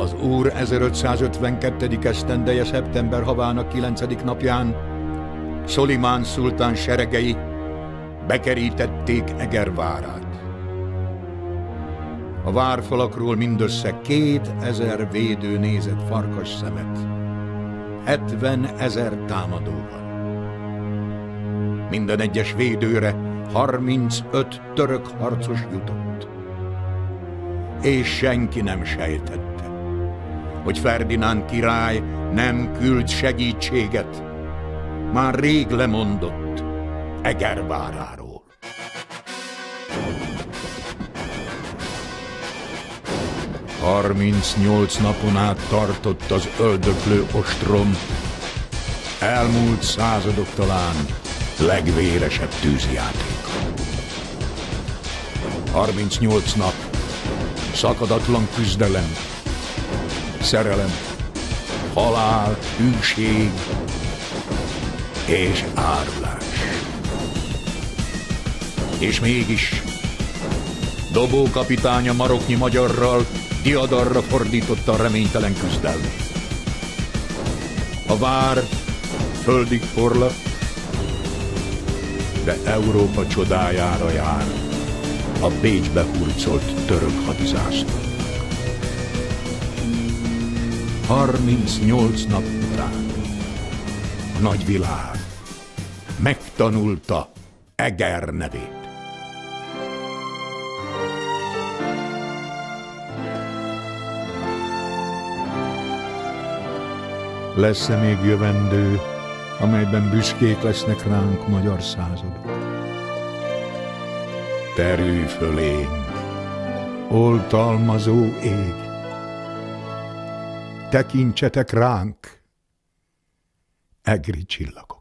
Az Úr 1552. esztendeje szeptember havának 9. napján Szolimán szultán seregei bekerítették Eger várát. A várfalakról mindössze 2000 védő nézett farkas szemet, 70 000 támadóval. Minden egyes védőre 35 török harcos jutott, és senki nem sejtette, hogy Ferdinánd király nem küld segítséget, már rég lemondott Eger váráról. Harmincnyolc napon át tartott az öldöklő ostrom, elmúlt századok talán legvéresebb tűzjátéka. 38 nap, szakadatlan küzdelem, szerelem, halál, hűség és árulás. És mégis Dobó kapitánya maroknyi magyarral diadarra fordította a reménytelen küzdelmet. A vár földig forlott, de Európa csodájára jár a Bécsbe hurcolt török hadizászlónak. 38 nap után a nagyvilág megtanulta Eger nevét. Lesz-e még jövendő, amelyben büszkék lesznek ránk magyar századok? Terülj fölénk, oltalmazó ég! Tekintsetek ránk, egri csillagok!